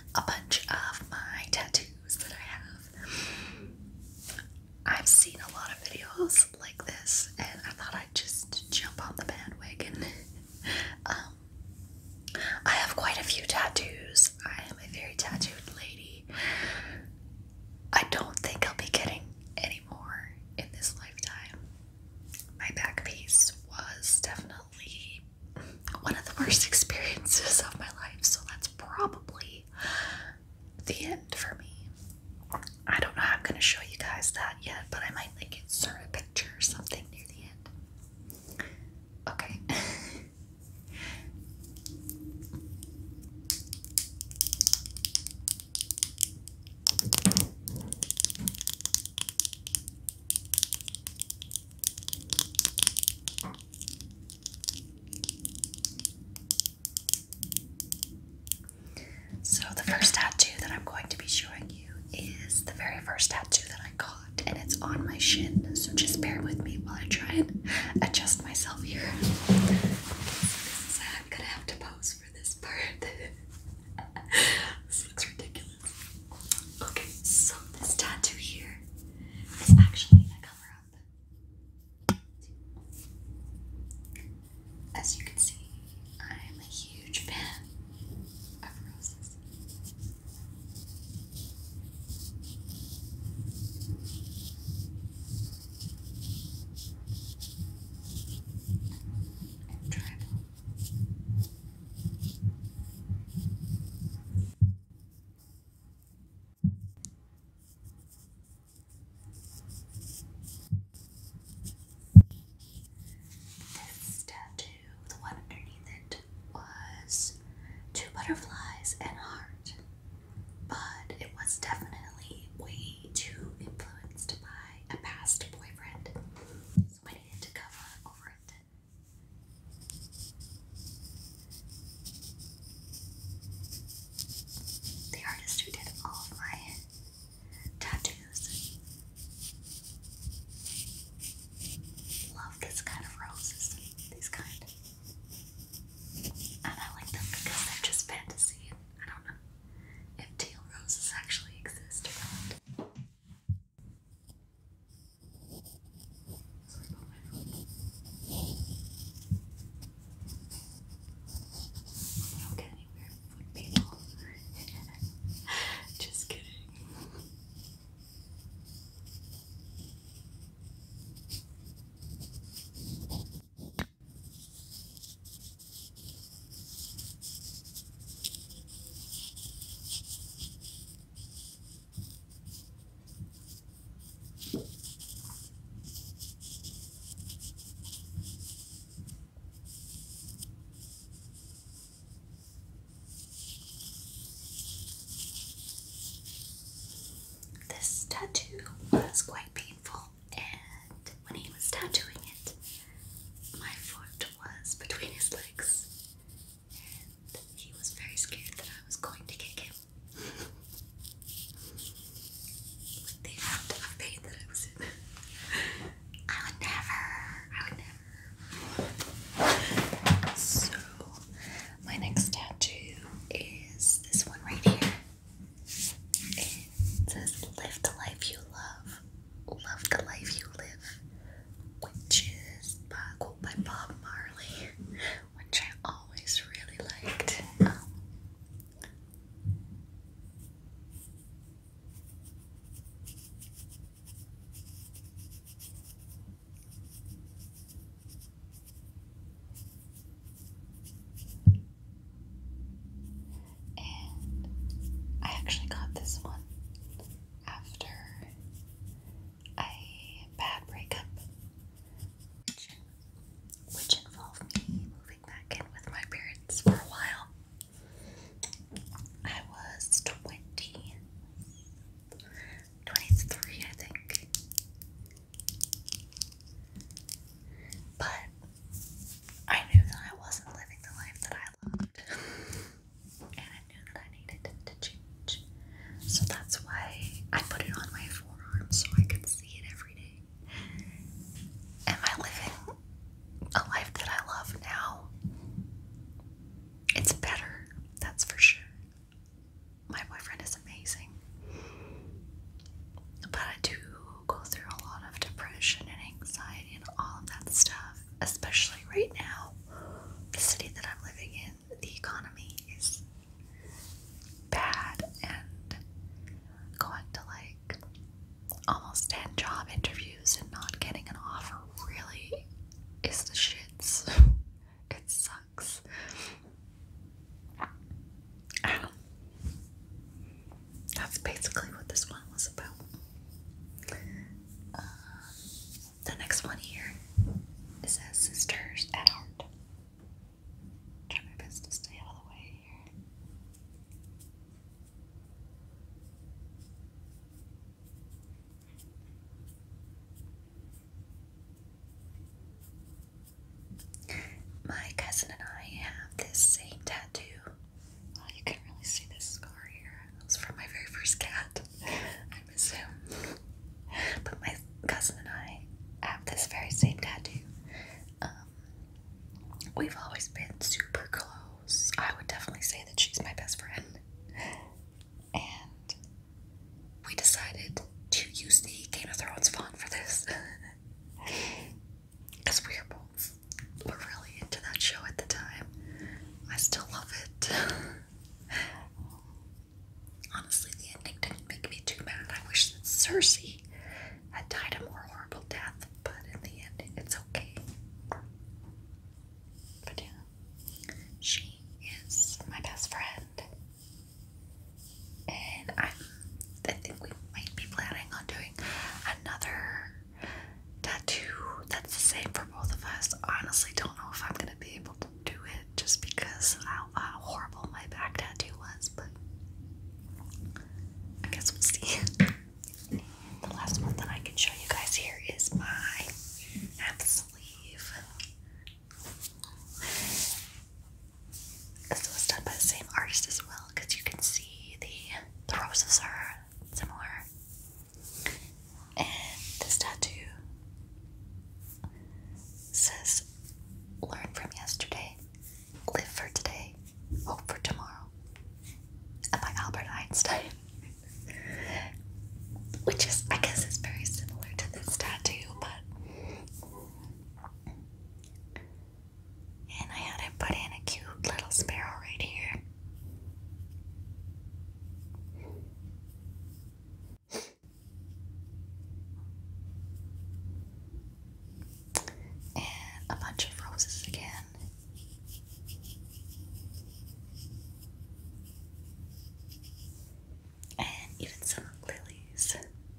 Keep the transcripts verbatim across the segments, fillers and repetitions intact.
a bunch of my tattoos that I have. I've seen a lot of videos like this, and I thought I'd just jump on the bandwagon. um, I have quite a few tattoos. I am a very tattooed lady. I don't think I'll be getting any more in this lifetime. My back piece was definitely one of the worst experiences of my life, so that's probably the end for me. I don't know how I'm going to show you guys that yet, but I might like insert a picture or something near the end. Okay. So the first tattoo that I'm going to be showing you is the very first tattoo that I got, and it's on my shin, so just bear with me while I try and adjust myself here. So this is how I'm gonna have to pose for this part. This looks ridiculous. Okay, so this tattoo here is actually a cover-up. As you can see, I'm a huge fan of roses. And tribal. This tattoo, the one underneath it, was two butterflies and a heart, but it was definitely way too influenced by a past boyfriend, so I needed to cover over it. The artist who did all of my tattoos love this kind of roses, these kind. And I like them because they're just fantasy. I don't know if teal roses actually exist or not. Sorry about my foot. I don't get anywhere foot people. Just kidding. This tattoo was quite painful, and when he was tattooing it, my foot was between his legs, and he was very scared that I was going to kick him. With the amount of pain that I was in. I would never, I would never. So, my next tattoo is this one right here. It says, "Live the life you love, love the life you live," which is by a quote by Bob Marley, which I always really liked. Um, and I actually got this one after a bad breakup, which, which involved me moving back in with my parents for a while. I was twenty, twenty-three, I think. But I knew that I wasn't living the life that I loved, and I knew that I needed to change. So that's Cersei had died a more horrible death, but in the end, it's okay. But yeah, she is my best friend, and I, I think we might be planning on doing another tattoo that's the same for both of us. Honestly, don't know if I'm gonna be able to do it just because how, how horrible my back tattoo was, but I guess we'll see. The last one that I can show you guys here is my half sleeve. This was done by the same artist as well, because you can see the, the roses are similar. And this tattoo says, learn from yesterday, live for today, hope for tomorrow. And by Albert Einstein. Which is, I guess, is very similar to this tattoo, but. And I had him put in a cute little sparrow right here. And a bunch of roses again. And even some lilies.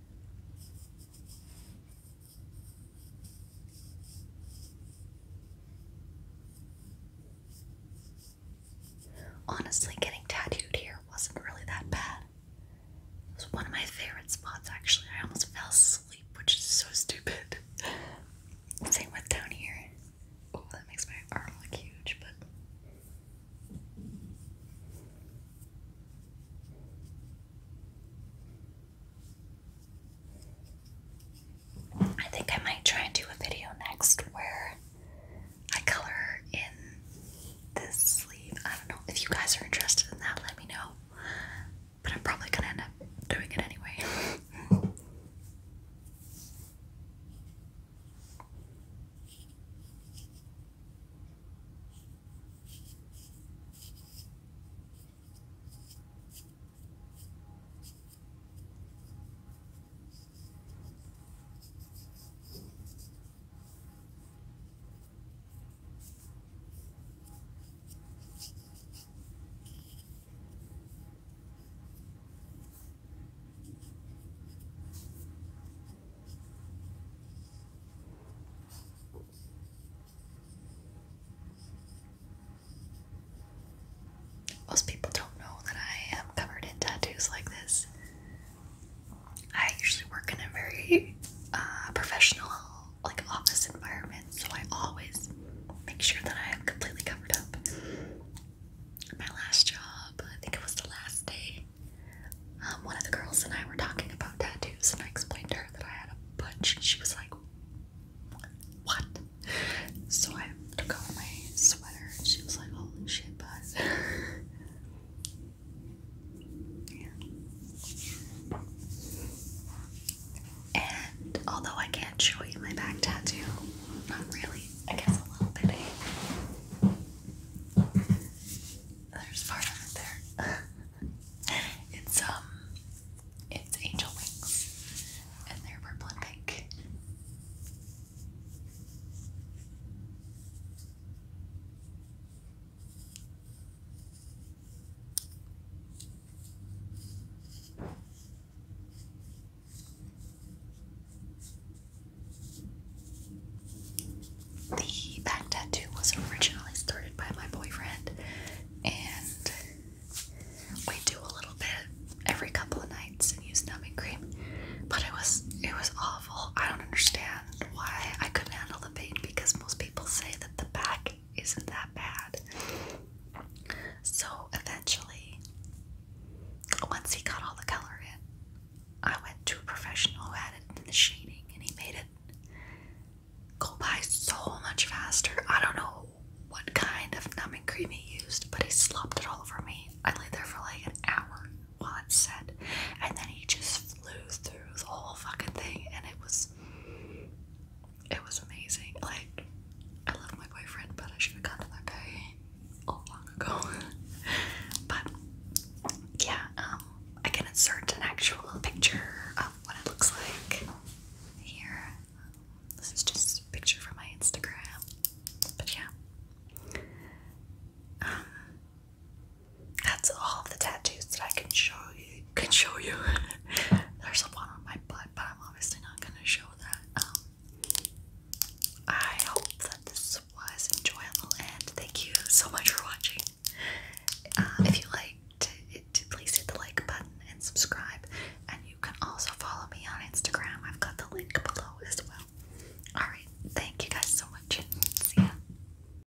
Honestly, getting tattooed here wasn't really that bad. It was one of my favorite spots, actually. I almost fell asleep, which is so stupid. Same with down here. Oh, that makes my arm look huge, but. I think I might try and do a video next where I color in this sleeve. I don't know. If you guys are interested in that, let me know. But I'm probably gonna end up doing it anyway. Most people don't know that I am covered in tattoos like this. I usually work in a very uh, professional, like, office environment, so I always make sure that I am completely covered up. My last job, I think it was the last day, um, one of the girls and I were talking about tattoos, and I explained to her that I had a bunch, and she was like, what? So I took off my sweater, and she was like, holy shit, bud. And although I can't show you my back tattoo, not really, I guess a little bit, eh? There's part of it there. It's, um, it's angel wings, and they're purple and pink. The back tattoo was originally started by my boyfriend, and we do a little bit every couple of nights and use numbing cream, but it was it was awful. I don't understand why I couldn't handle the pain, because most people say that the back isn't that bad. So eventually, once he got all the color in, I went to a professional who had it in the shading, and he made it go by so much faster. I don't know what kind of numbing cream he used, but he slopped it all over me. I lay there for like an hour while it set, and then he just flew through the whole fucking thing, and it was it was amazing. Like, I love my boyfriend, but I should have gone to that guy a long ago. But yeah, um, I can insert